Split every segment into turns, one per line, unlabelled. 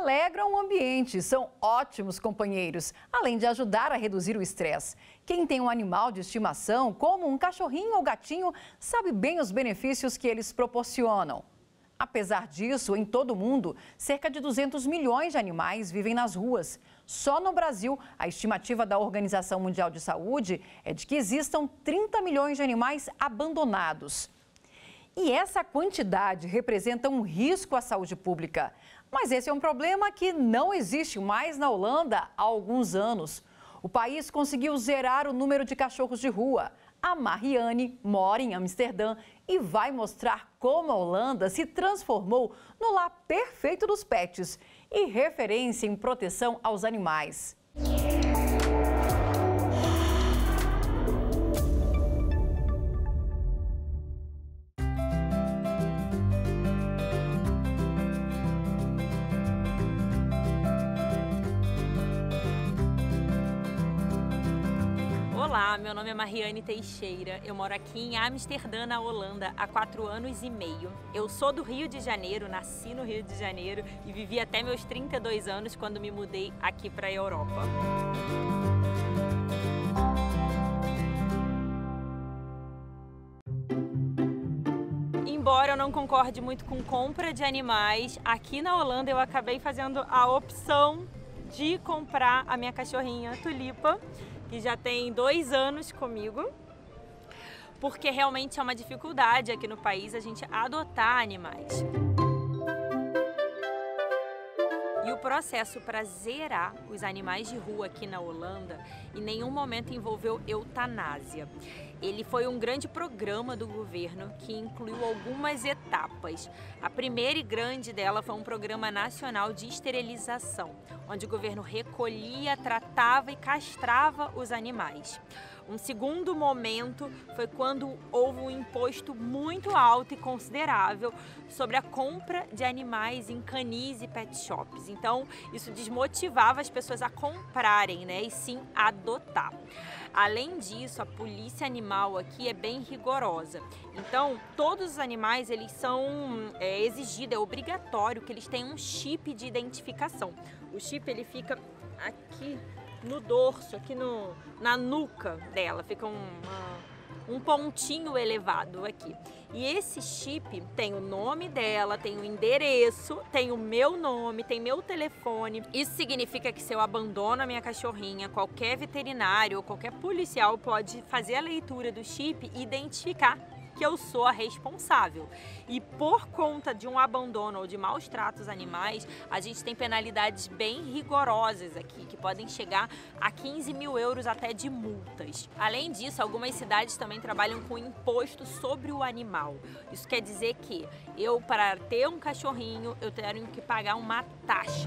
alegram o ambiente, são ótimos companheiros, além de ajudar a reduzir o estresse. Quem tem um animal de estimação, como um cachorrinho ou gatinho, sabe bem os benefícios que eles proporcionam. Apesar disso, em todo o mundo, cerca de 200 milhões de animais vivem nas ruas. Só no Brasil, a estimativa da Organização Mundial de Saúde é de que existam 30 milhões de animais abandonados. E essa quantidade representa um risco à saúde pública. Mas esse é um problema que não existe mais na Holanda há alguns anos. O país conseguiu zerar o número de cachorros de rua. A Mariane mora em Amsterdã e vai mostrar como a Holanda se transformou no lar perfeito dos pets e referência em proteção aos animais.
Olá, meu nome é Mariane Teixeira, eu moro aqui em Amsterdã, na Holanda, há 4 anos e meio. Eu sou do Rio de Janeiro, nasci no Rio de Janeiro e vivi até meus 32 anos quando me mudei aqui para a Europa. Embora eu não concorde muito com compra de animais, aqui na Holanda eu acabei fazendo a opção de comprar a minha cachorrinha Tulipa, que já tem 2 anos comigo, porque realmente é uma dificuldade aqui no país a gente adotar animais. E o processo para zerar os animais de rua aqui na Holanda em nenhum momento envolveu eutanásia. Ele foi um grande programa do governo que incluiu algumas etapas. A primeira e grande dela foi um programa nacional de esterilização, onde o governo recolhia, tratava e castrava os animais. Um segundo momento foi quando houve um imposto muito alto e considerável sobre a compra de animais em canis e pet shops. Então, isso desmotivava as pessoas a comprarem, né, e sim adotar. Além disso, a polícia animal aqui é bem rigorosa. Então, todos os animais, eles são exigido, é obrigatório que eles tenham um chip de identificação. O chip, ele fica aqui no dorso, aqui na nuca dela, fica um pontinho elevado aqui. E esse chip tem o nome dela, tem o endereço, tem o meu nome, tem meu telefone. Isso significa que se eu abandono a minha cachorrinha, qualquer veterinário ou qualquer policial pode fazer a leitura do chip e identificar que eu sou a responsável. E por conta de um abandono ou de maus tratos animais, a gente tem penalidades bem rigorosas aqui, que podem chegar a 15 mil euros até de multas. Além disso, algumas cidades também trabalham com imposto sobre o animal. Isso quer dizer que eu, para ter um cachorrinho, eu tenho que pagar uma taxa.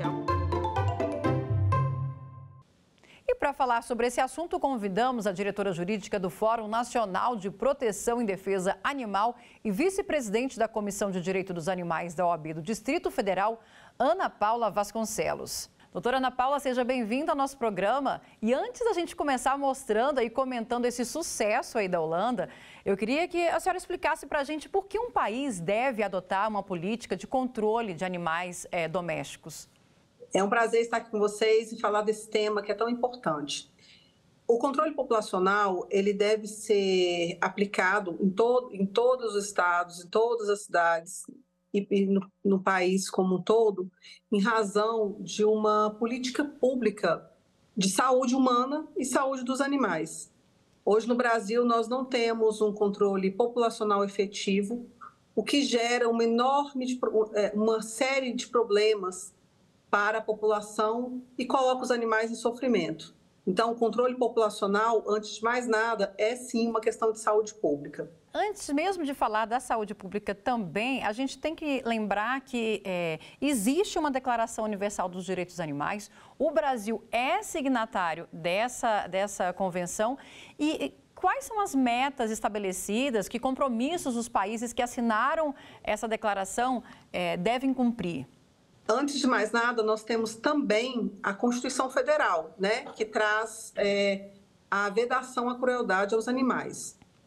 E para falar sobre esse assunto, convidamos a diretora jurídica do Fórum Nacional de Proteção e Defesa Animal e vice-presidente da Comissão de Direito dos Animais da OAB do Distrito Federal, Ana Paula Vasconcelos. Doutora Ana Paula, seja bem-vinda ao nosso programa. E antes da gente começar mostrando e comentando esse sucesso aí da Holanda, eu queria que a senhora explicasse para a gente por que um país deve adotar uma política de controle de animais domésticos.
É um prazer estar aqui com vocês e falar desse tema que é tão importante. O controle populacional, ele deve ser aplicado em todos os estados, em todas as cidades e no país como um todo, em razão de uma política pública de saúde humana e saúde dos animais. Hoje no Brasil nós não temos um controle populacional efetivo, o que gera uma série de problemas para a população e coloca os animais em sofrimento. Então, o controle populacional, antes de mais nada, é sim uma questão de saúde pública.
Antes mesmo de falar da saúde pública também, a gente tem que lembrar que existe uma Declaração Universal dos Direitos dos Animais, o Brasil é signatário dessa convenção e quais são as metas estabelecidas, que compromissos os países que assinaram essa declaração devem cumprir?
Antes de mais nada, nós temos também a Constituição Federal, né, que traz a vedação à crueldade aos animais.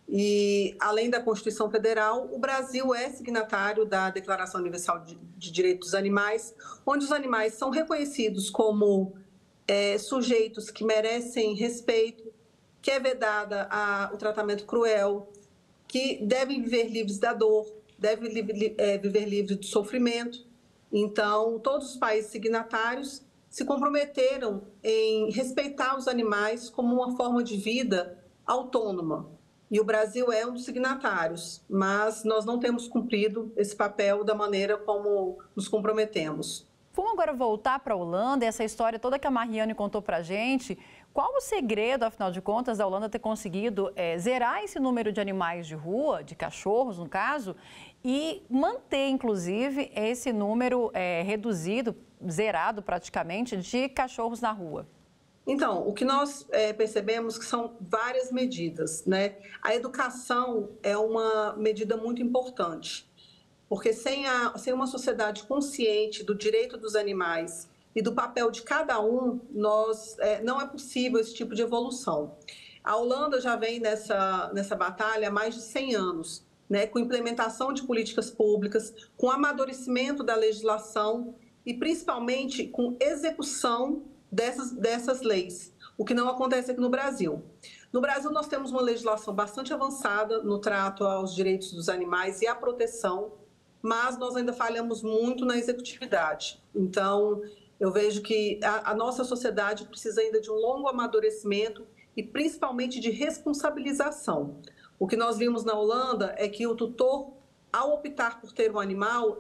E, além da Constituição Federal, o Brasil é signatário da Declaração Universal de Direitos dos Animais, onde os animais são reconhecidos como sujeitos que merecem respeito, que é vedada o tratamento cruel, que devem viver livres da dor, devem viver livres do sofrimento. Então, todos os países signatários se comprometeram em respeitar os animais como uma forma de vida autônoma. E o Brasil é um dos signatários, mas nós não temos cumprido esse papel da maneira como nos comprometemos.
Vamos agora voltar para a Holanda, essa história toda que a Mariane contou para a gente. Qual o segredo, afinal de contas, da Holanda ter conseguido zerar esse número de animais de rua, de cachorros no caso, e manter, inclusive, esse número reduzido, zerado praticamente, de cachorros na rua?
Então, o que nós percebemos que são várias medidas, né? A educação é uma medida muito importante, porque sem uma sociedade consciente do direito dos animais e do papel de cada um, não é possível esse tipo de evolução. A Holanda já vem nessa batalha há mais de 100 anos, né? Com implementação de políticas públicas, com amadurecimento da legislação e principalmente com execução dessas leis, o que não acontece aqui no Brasil. No Brasil, nós temos uma legislação bastante avançada no trato aos direitos dos animais e à proteção, mas nós ainda falhamos muito na executividade. Então, eu vejo que a nossa sociedade precisa ainda de um longo amadurecimento e principalmente de responsabilização. O que nós vimos na Holanda é que o tutor, ao optar por ter um animal,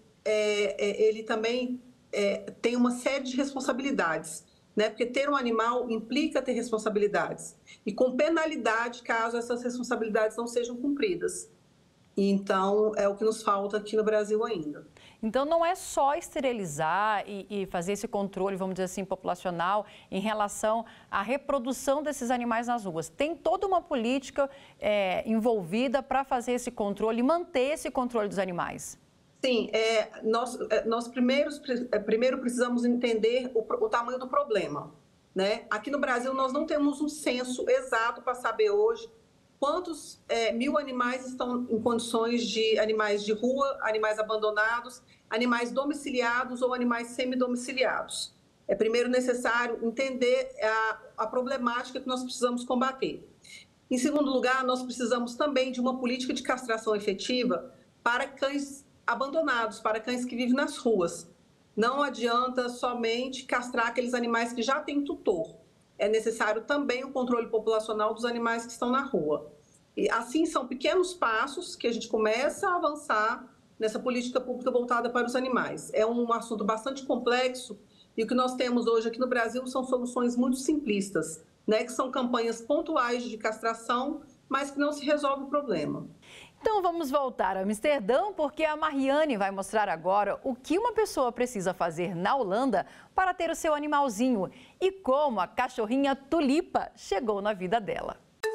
ele também tem uma série de responsabilidades, né? Porque ter um animal implica ter responsabilidades e com penalidade caso essas responsabilidades não sejam cumpridas. Então, é o que nos falta aqui no Brasil ainda.
Então, não é só esterilizar e fazer esse controle, vamos dizer assim, populacional em relação à reprodução desses animais nas ruas. Tem toda uma política envolvida para fazer esse controle e manter esse controle dos animais.
Sim, nós primeiro precisamos entender o tamanho do problema, né? Aqui no Brasil, nós não temos um censo exato para saber hoje quantos 1.000 animais estão em condições de animais de rua, animais abandonados, animais domiciliados ou animais semidomiciliados. É primeiro necessário entender a problemática que nós precisamos combater. Em segundo lugar, nós precisamos também de uma política de castração efetiva para cães abandonados, para cães que vivem nas ruas. Não adianta somente castrar aqueles animais que já têm tutor. É necessário também o controle populacional dos animais que estão na rua. E assim, são pequenos passos que a gente começa a avançar nessa política pública voltada para os animais. É um assunto bastante complexo e o que nós temos hoje aqui no Brasil são soluções muito simplistas, né? Que são campanhas pontuais de castração, mas que não se resolve o problema.
Então vamos voltar a Amsterdã, porque a Mariane vai mostrar agora o que uma pessoa precisa fazer na Holanda para ter o seu animalzinho e como a cachorrinha Tulipa chegou na vida dela.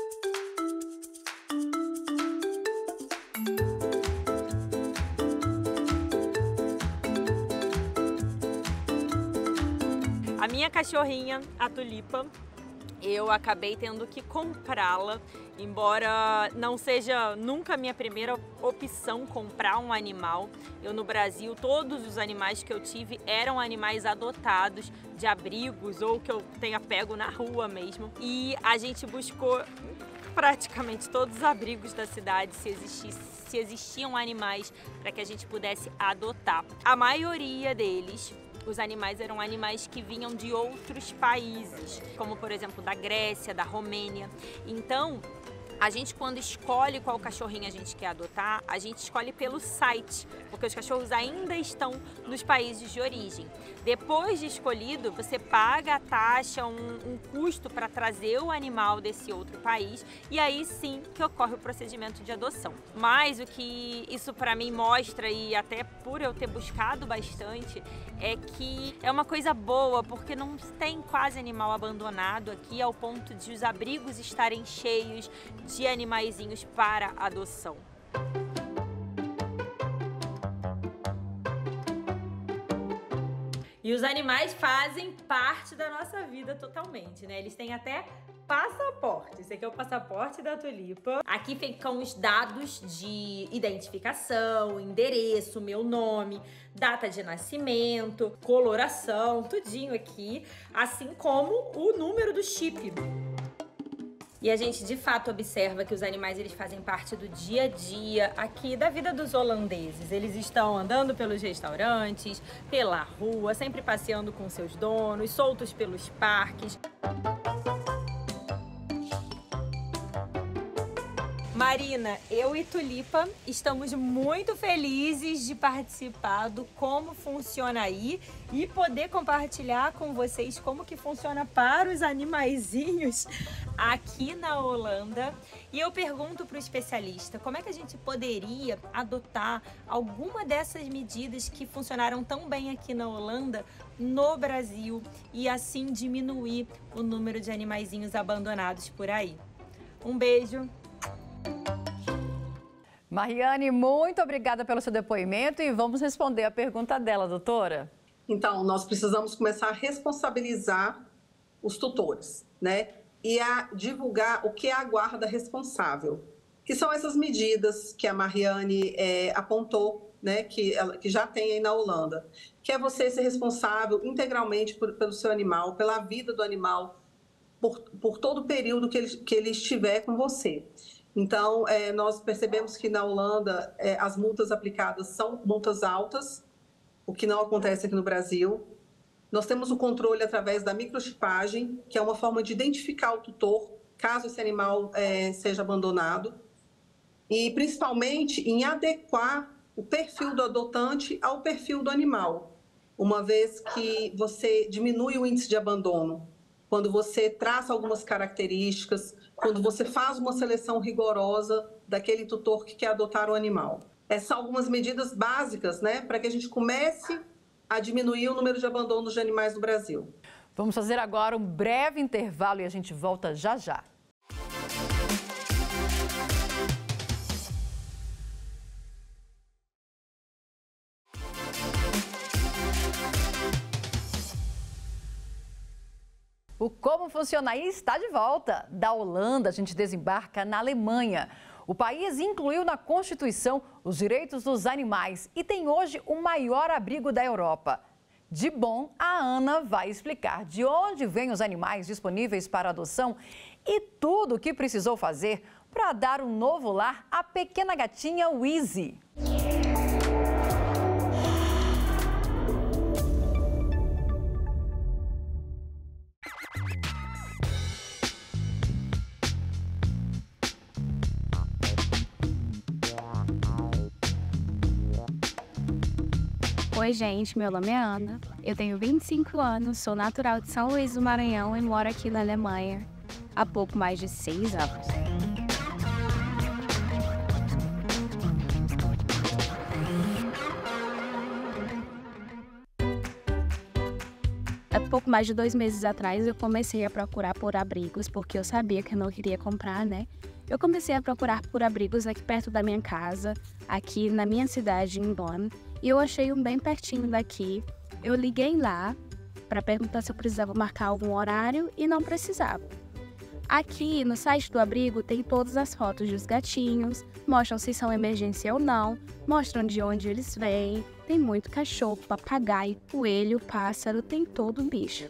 A minha cachorrinha, a Tulipa, eu acabei tendo que comprá-la, embora não seja nunca a minha primeira opção comprar um animal. Eu no Brasil, todos os animais que eu tive eram animais adotados de abrigos ou que eu tenha pego na rua mesmo. E a gente buscou praticamente todos os abrigos da cidade, se existiam animais para que a gente pudesse adotar. A maioria deles, os animais eram animais que vinham de outros países, como por exemplo da Grécia, da Romênia. Então, a gente quando escolhe qual cachorrinho a gente quer adotar, a gente escolhe pelo site, porque os cachorros ainda estão nos países de origem. Depois de escolhido, você paga a taxa, um custo para trazer o animal desse outro país e aí sim que ocorre o procedimento de adoção. Mas o que isso para mim mostra, e até por eu ter buscado bastante, é que é uma coisa boa, porque não tem quase animal abandonado aqui ao ponto de os abrigos estarem cheios de animaizinhos para adoção. E os animais fazem parte da nossa vida totalmente, né? Eles têm até passaporte. Esse aqui é o passaporte da Tulipa. Aqui ficam os dados de identificação, endereço, meu nome, data de nascimento, coloração, tudinho aqui, assim como o número do chip. E a gente, de fato, observa que os animais, eles fazem parte do dia a dia aqui da vida dos holandeses. Eles estão andando pelos restaurantes, pela rua, sempre passeando com seus donos, soltos pelos parques. Marina, eu e Tulipa estamos muito felizes de participar do Como Funciona Aí e poder compartilhar com vocês como que funciona para os animaizinhos aqui na Holanda. E eu pergunto para o especialista, como é que a gente poderia adotar alguma dessas medidas que funcionaram tão bem aqui na Holanda no Brasil e assim diminuir o número de animaizinhos abandonados por aí. Um beijo!
Mariane, muito obrigada pelo seu depoimento e vamos responder a pergunta dela, doutora.
Então, nós precisamos começar a responsabilizar os tutores, né? E a divulgar o que é a guarda responsável, que são essas medidas que a Mariane apontou, né? Que já tem aí na Holanda, que é você ser responsável integralmente pelo seu animal, pela vida do animal, por todo o período que ele estiver com você. Então, nós percebemos que na Holanda as multas aplicadas são multas altas, o que não acontece aqui no Brasil. Nós temos o controle através da microchipagem, que é uma forma de identificar o tutor, caso esse animal seja abandonado. E, principalmente, em adequar o perfil do adotante ao perfil do animal, uma vez que você diminui o índice de abandono. Quando você traça algumas características, quando você faz uma seleção rigorosa daquele tutor que quer adotar o animal. Essas são algumas medidas básicas, né, para que a gente comece a diminuir o número de abandonos de animais no Brasil.
Vamos fazer agora um breve intervalo e a gente volta já já. O Como Funciona Aí está de volta. Da Holanda, a gente desembarca na Alemanha. O país incluiu na Constituição os direitos dos animais e tem hoje o maior abrigo da Europa. De bom, a Ana vai explicar de onde vêm os animais disponíveis para adoção e tudo o que precisou fazer para dar um novo lar à pequena gatinha Wizzy.
Oi, gente, meu nome é Ana, eu tenho 25 anos, sou natural de São Luís do Maranhão e moro aqui na Alemanha há pouco mais de 6 anos. Há pouco mais de 2 meses atrás eu comecei a procurar por abrigos, porque eu sabia que eu não queria comprar, né? Eu comecei a procurar por abrigos aqui perto da minha casa, aqui na minha cidade, em Bonn, e eu achei um bem pertinho daqui. Eu liguei lá para perguntar se eu precisava marcar algum horário e não precisava. Aqui no site do abrigo tem todas as fotos dos gatinhos, mostram se são emergência ou não, mostram de onde eles vêm, tem muito cachorro, papagaio, coelho, pássaro, tem todo o bicho.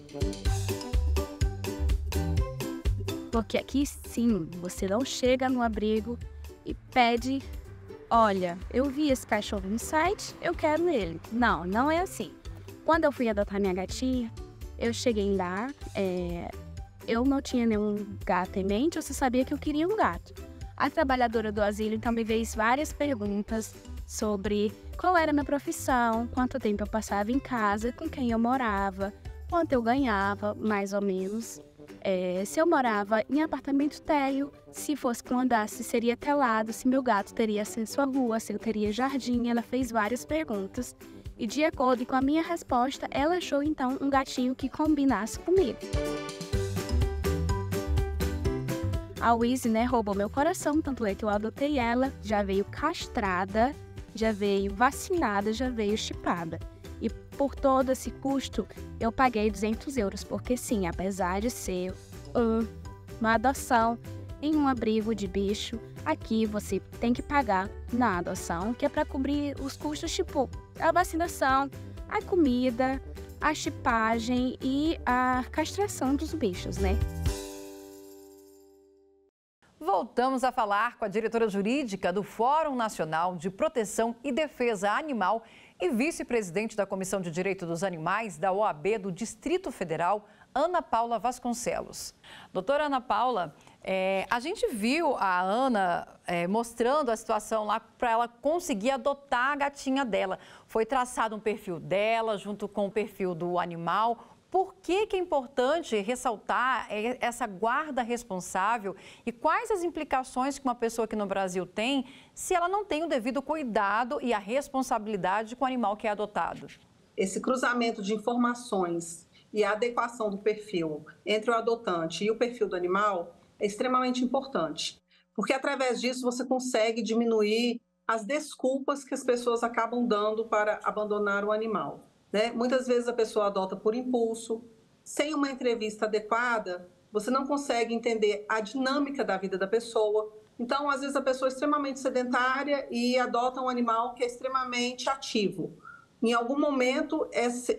Porque aqui sim, você não chega no abrigo e pede: olha, eu vi esse cachorro no site, eu quero ele. Não, não é assim. Quando eu fui adotar minha gatinha, eu cheguei lá, eu não tinha nenhum gato em mente, eu só sabia que eu queria um gato. A trabalhadora do asilo então me fez várias perguntas sobre qual era a minha profissão, quanto tempo eu passava em casa, com quem eu morava, quanto eu ganhava, mais ou menos. Se eu morava em apartamento térreo, se fosse com andar, se seria telado, se meu gato teria acesso à rua, se eu teria jardim. Ela fez várias perguntas e, de acordo com a minha resposta, ela achou então um gatinho que combinasse comigo. A Wizzy, né, roubou meu coração, tanto é que eu adotei ela, já veio castrada, já veio vacinada, já veio chipada. E por todo esse custo, eu paguei 200 euros, porque sim, apesar de ser uma adoção em um abrigo de bicho, aqui você tem que pagar na adoção, que é para cobrir os custos tipo a vacinação, a comida, a chipagem e a castração dos bichos, né?
Voltamos a falar com a diretora jurídica do Fórum Nacional de Proteção e Defesa Animal e vice-presidente da Comissão de Direito dos Animais da OAB do Distrito Federal, Ana Paula Vasconcelos. Doutora Ana Paula, a gente viu a Ana mostrando a situação lá para ela conseguir adotar a gatinha dela. Foi traçado um perfil dela junto com o perfil do animal. Por que é importante ressaltar essa guarda responsável e quais as implicações que uma pessoa aqui no Brasil tem se ela não tem o devido cuidado e a responsabilidade com o animal que é adotado?
Esse cruzamento de informações e a adequação do perfil entre o adotante e o perfil do animal é extremamente importante, porque através disso você consegue diminuir as desculpas que as pessoas acabam dando para abandonar o animal. Né? Muitas vezes a pessoa adota por impulso, sem uma entrevista adequada, você não consegue entender a dinâmica da vida da pessoa. Então, às vezes a pessoa é extremamente sedentária e adota um animal que é extremamente ativo. Em algum momento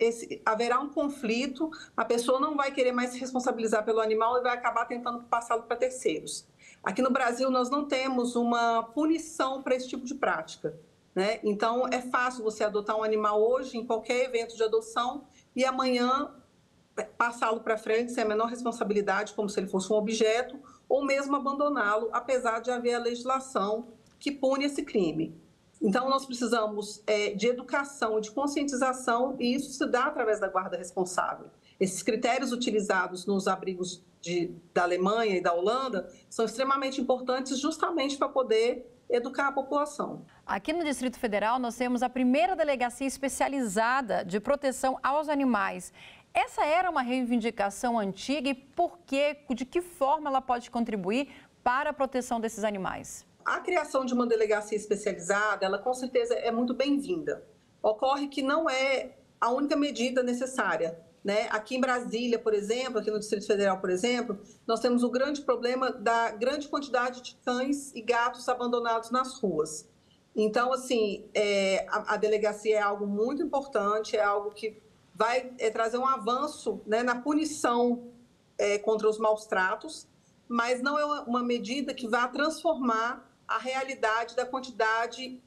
haverá um conflito, a pessoa não vai querer mais se responsabilizar pelo animal e vai acabar tentando passá-lo para terceiros. Aqui no Brasil nós não temos uma punição para esse tipo de prática. Né? Então, é fácil você adotar um animal hoje em qualquer evento de adoção e amanhã passá-lo para frente sem a menor responsabilidade, como se ele fosse um objeto, ou mesmo abandoná-lo, apesar de haver a legislação que pune esse crime. Então, nós precisamos de educação, de conscientização, e isso se dá através da guarda responsável. Esses critérios utilizados nos abrigos da Alemanha e da Holanda são extremamente importantes justamente para poder educar a população.
Aqui no Distrito Federal, nós temos a primeira delegacia especializada de proteção aos animais. Essa era uma reivindicação antiga e por quê? De que forma ela pode contribuir para a proteção desses animais?
A criação de uma delegacia especializada, ela com certeza é muito bem-vinda. Ocorre que não é a única medida necessária. Né? Aqui em Brasília, por exemplo, aqui no Distrito Federal, por exemplo, nós temos o grande problema da grande quantidade de cães e gatos abandonados nas ruas. Então, assim, a delegacia é algo muito importante, é algo que vai trazer um avanço, né, na punição contra os maus tratos, mas não é uma medida que vai transformar a realidade da quantidade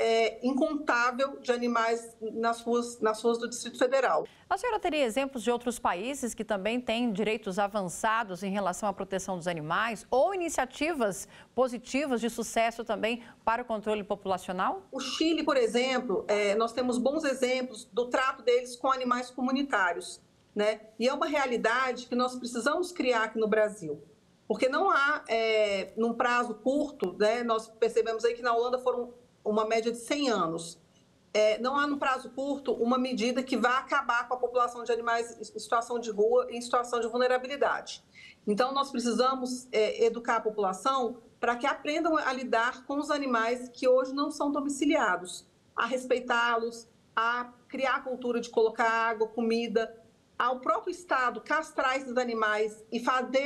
incontável de animais nas ruas do Distrito Federal.
A senhora teria exemplos de outros países que também têm direitos avançados em relação à proteção dos animais ou iniciativas positivas de sucesso também para o controle populacional?
O Chile, por exemplo, nós temos bons exemplos do trato deles com animais comunitários, né? E é uma realidade que nós precisamos criar aqui no Brasil. Porque não há, num prazo curto, né? Nós percebemos aí que na Holanda foram uma média de 100 anos. Não há, no prazo curto, uma medida que vá acabar com a população de animais em situação de rua, em situação de vulnerabilidade. Então, nós precisamos educar a população para que aprendam a lidar com os animais que hoje não são domiciliados, a respeitá-los, a criar a cultura de colocar água, comida, ao próprio Estado castrar esses animais e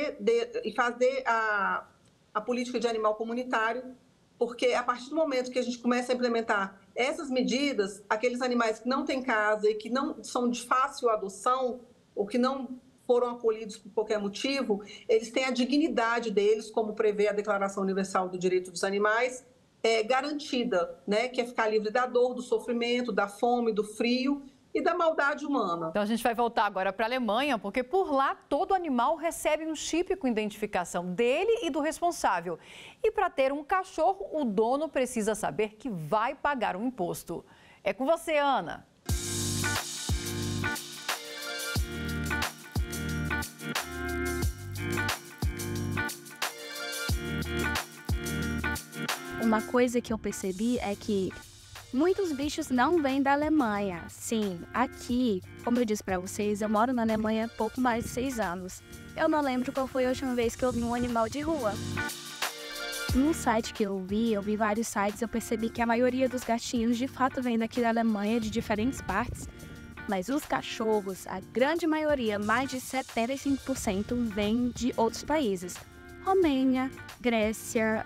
fazer a política de animal comunitário, porque a partir do momento que a gente começa a implementar essas medidas, aqueles animais que não têm casa e que não são de fácil adoção ou que não foram acolhidos por qualquer motivo, eles têm a dignidade deles, como prevê a Declaração Universal do Direito dos Animais, garantida, né? Que é ficar livre da dor, do sofrimento, da fome, do frio e da maldade humana.
Então a gente vai voltar agora para a Alemanha, porque por lá todo animal recebe um chip com identificação dele e do responsável. E para ter um cachorro, o dono precisa saber que vai pagar um imposto. É com você, Ana.
Uma coisa que eu percebi é que muitos bichos não vêm da Alemanha. Sim, aqui, como eu disse pra vocês, eu moro na Alemanha há pouco mais de 6 anos. Eu não lembro qual foi a última vez que eu vi um animal de rua. No site que eu vi vários sites, eu percebi que a maioria dos gatinhos de fato vem daqui da Alemanha, de diferentes partes. Mas os cachorros, a grande maioria, mais de 75%, vem de outros países. Romênia, Grécia,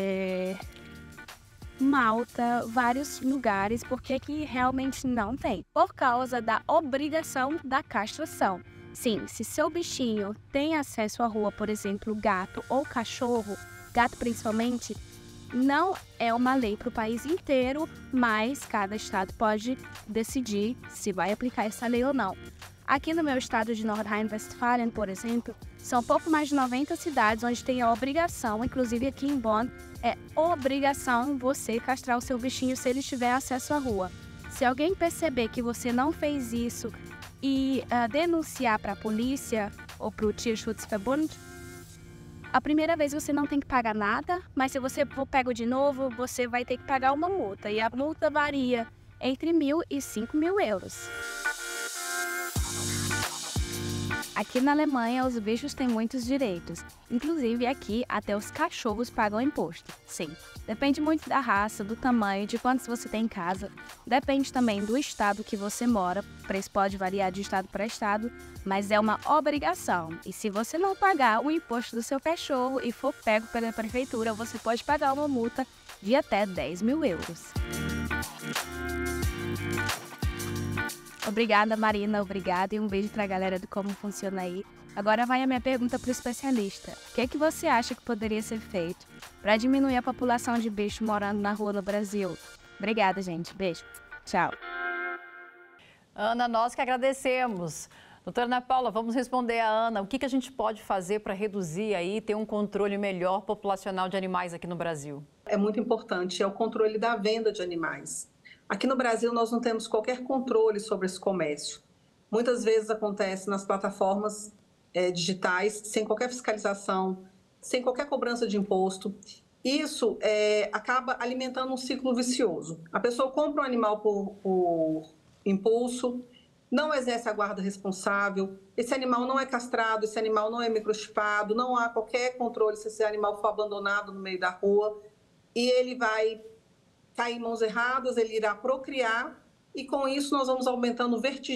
Malta, vários lugares, porque aqui realmente não tem. Por causa da obrigação da castração. Sim, se seu bichinho tem acesso à rua, por exemplo, gato ou cachorro, gato principalmente, não é uma lei para o país inteiro, mas cada estado pode decidir se vai aplicar essa lei ou não. Aqui no meu estado de Nordrhein-Westfalen, por exemplo, são pouco mais de 90 cidades onde tem a obrigação, inclusive aqui em Bonn, é obrigação você castrar o seu bichinho se ele tiver acesso à rua. Se alguém perceber que você não fez isso e denunciar para a polícia ou para o Tierschutzverbund, a primeira vez você não tem que pagar nada, mas se você for pego de novo, você vai ter que pagar uma multa. E a multa varia entre 1.000 e 5.000 euros. Aqui na Alemanha, os bichos têm muitos direitos. Inclusive, aqui, até os cachorros pagam imposto. Sim, depende muito da raça, do tamanho, de quantos você tem em casa. Depende também do estado que você mora. O preço pode variar de estado para estado, mas é uma obrigação. E se você não pagar o imposto do seu cachorro e for pego pela prefeitura, você pode pagar uma multa de até 10.000 euros. Obrigada, Marina, obrigada e um beijo para a galera do Como Funciona Aí. Agora vai a minha pergunta para o especialista. O que você acha que poderia ser feito para diminuir a população de bicho morando na rua no Brasil? Obrigada, gente. Beijo. Tchau.
Ana, nós que agradecemos. Doutora Ana Paula, vamos responder a Ana. O que a gente pode fazer para reduzir aí, ter um controle melhor populacional de animais aqui no Brasil?
É muito importante, é o controle da venda de animais. Aqui no Brasil, nós não temos qualquer controle sobre esse comércio. Muitas vezes acontece nas plataformas digitais, sem qualquer fiscalização, sem qualquer cobrança de imposto. Isso acaba alimentando um ciclo vicioso. A pessoa compra um animal por impulso, não exerce a guarda responsável, esse animal não é castrado, esse animal não é microchipado, não há qualquer controle se esse animal for abandonado no meio da rua, e ele vai cair em mãos erradas, ele irá procriar, e com isso nós vamos aumentando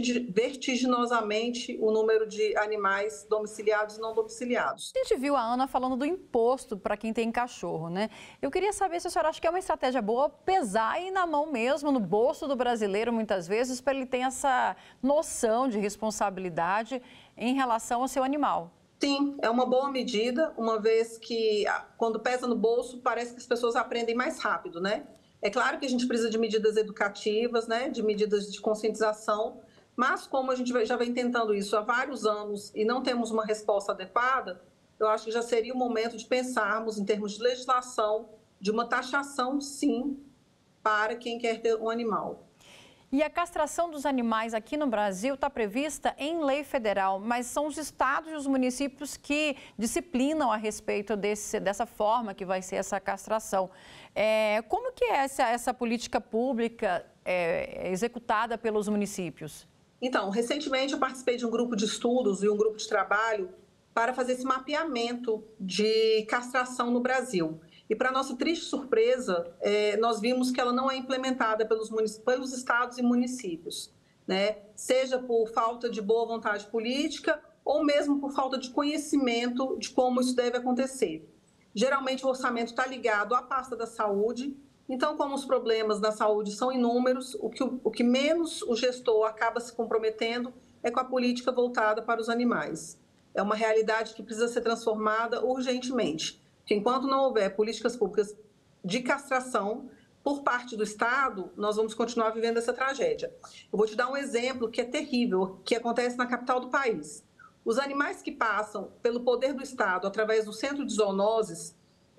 vertiginosamente o número de animais domiciliados e não domiciliados.
A gente viu a Ana falando do imposto para quem tem cachorro, né? Eu queria saber se a senhora acha que é uma estratégia boa pesar aí na mão mesmo, no bolso do brasileiro, muitas vezes, para ele ter essa noção de responsabilidade em relação ao seu animal.
Sim, é uma boa medida, uma vez que quando pesa no bolso, parece que as pessoas aprendem mais rápido, né? É claro que a gente precisa de medidas educativas, né, de medidas de conscientização, mas como a gente já vem tentando isso há vários anos e não temos uma resposta adequada, eu acho que já seria o momento de pensarmos em termos de legislação, de uma taxação, sim, para quem quer ter um animal.
E a castração dos animais aqui no Brasil está prevista em lei federal, mas são os estados e os municípios que disciplinam a respeito dessa forma que vai ser essa castração. Como que é essa política pública executada pelos municípios?
Então, recentemente eu participei de um grupo de estudos e um grupo de trabalho para fazer esse mapeamento de castração no Brasil. E, para nossa triste surpresa, nós vimos que ela não é implementada pelos estados e municípios, né? Seja por falta de boa vontade política ou mesmo por falta de conhecimento de como isso deve acontecer. Geralmente, o orçamento está ligado à pasta da saúde, então, como os problemas na saúde são inúmeros, o que menos o gestor acaba se comprometendo é com a política voltada para os animais. É uma realidade que precisa ser transformada urgentemente. Que enquanto não houver políticas públicas de castração por parte do Estado, nós vamos continuar vivendo essa tragédia. Eu vou te dar um exemplo que é terrível, que acontece na capital do país. Os animais que passam pelo poder do Estado através do centro de zoonoses,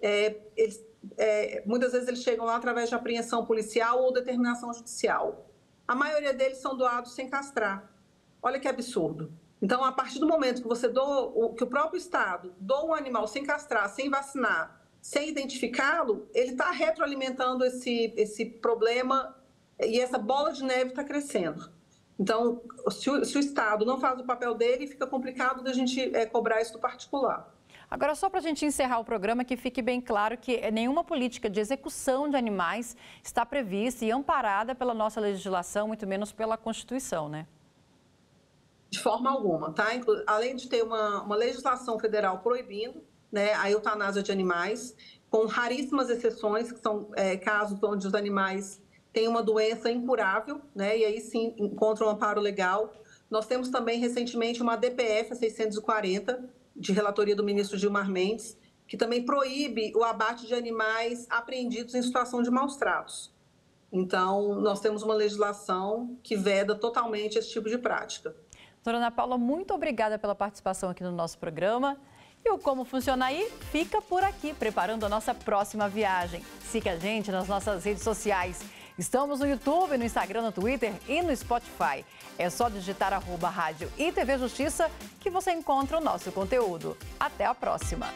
muitas vezes eles chegam lá através de apreensão policial ou determinação judicial. A maioria deles são doados sem castrar. Olha que absurdo. Então, a partir do momento que que o próprio Estado doa um animal sem castrar, sem vacinar, sem identificá-lo, ele está retroalimentando esse problema e essa bola de neve está crescendo. Então, se o Estado não faz o papel dele, fica complicado da gente cobrar isso do particular.
Agora, só para a gente encerrar o programa, que fique bem claro que nenhuma política de execução de animais está prevista e amparada pela nossa legislação, muito menos pela Constituição, né?
De forma alguma, tá? Além de ter uma legislação federal proibindo, né, a eutanásia de animais, com raríssimas exceções, que são casos onde os animais têm uma doença incurável, né, e aí sim encontram um amparo legal. Nós temos também, recentemente, uma DPF 640, de relatoria do ministro Gilmar Mendes, que também proíbe o abate de animais apreendidos em situação de maus tratos. Então, nós temos uma legislação que veda totalmente esse tipo de prática.
Doutora Ana Paula, muito obrigada pela participação aqui no nosso programa. E o Como Funciona Aí fica por aqui, preparando a nossa próxima viagem. Siga a gente nas nossas redes sociais. Estamos no YouTube, no Instagram, no Twitter e no Spotify. É só digitar @rádio e TV Justiça que você encontra o nosso conteúdo. Até a próxima!